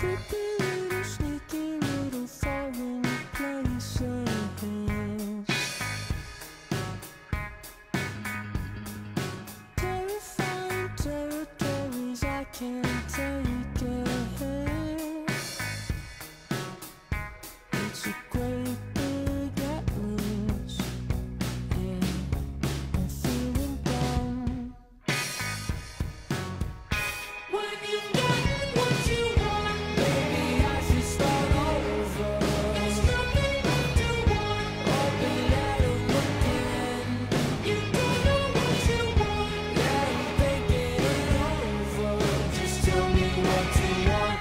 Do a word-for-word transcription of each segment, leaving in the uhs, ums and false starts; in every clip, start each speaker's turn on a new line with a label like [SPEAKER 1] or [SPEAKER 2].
[SPEAKER 1] Creepy little, sneaky little foreign places. Terrifying territories I can't take it. It's a great big atlas, and I'm feeling down. When you get what you want, maybe I should start over. There's nothing left to want, open letter again. You don't know what you want, yeah, I'm thinking it over. Just tell me what you want.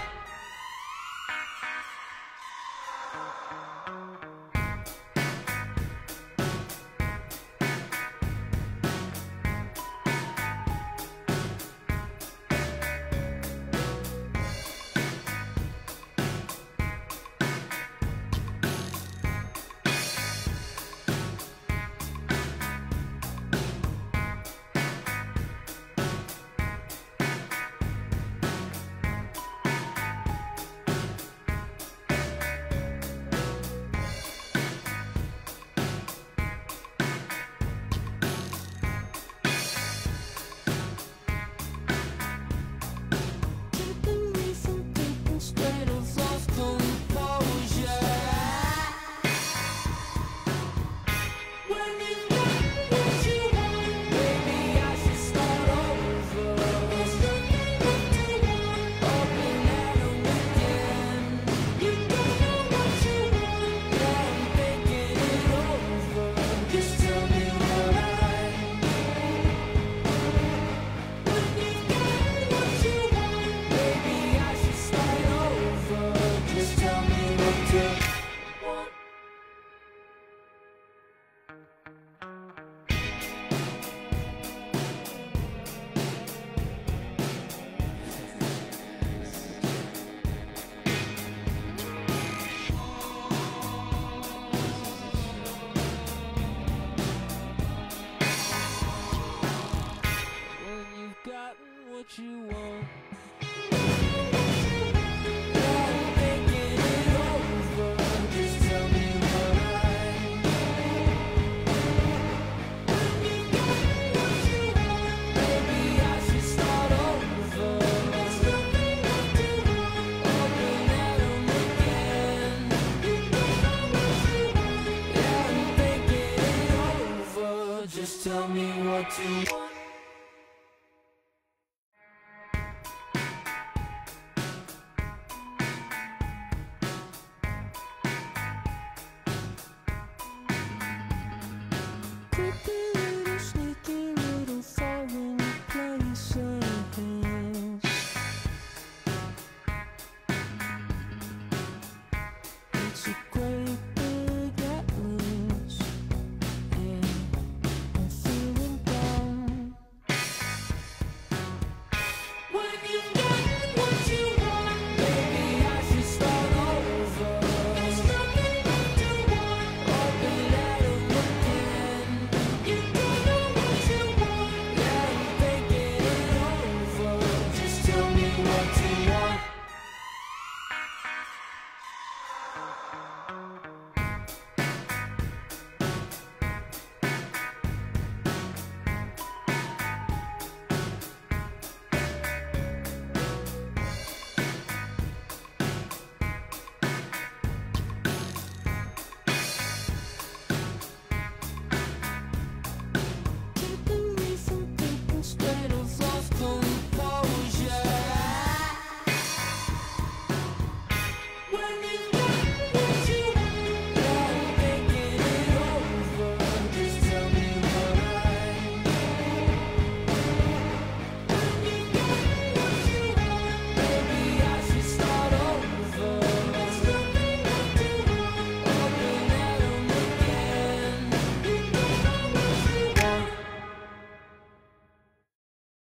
[SPEAKER 1] Keeping me from thinking straight of lost composure. When you get what you want, maybe I should start over. There's nothing left to want, open letter again. You don't know what you want, yeah, I'm thinking it over. Just tell me what I. When you get what you want, maybe I should start over. Just tell me what you want. When you've gotten what you want.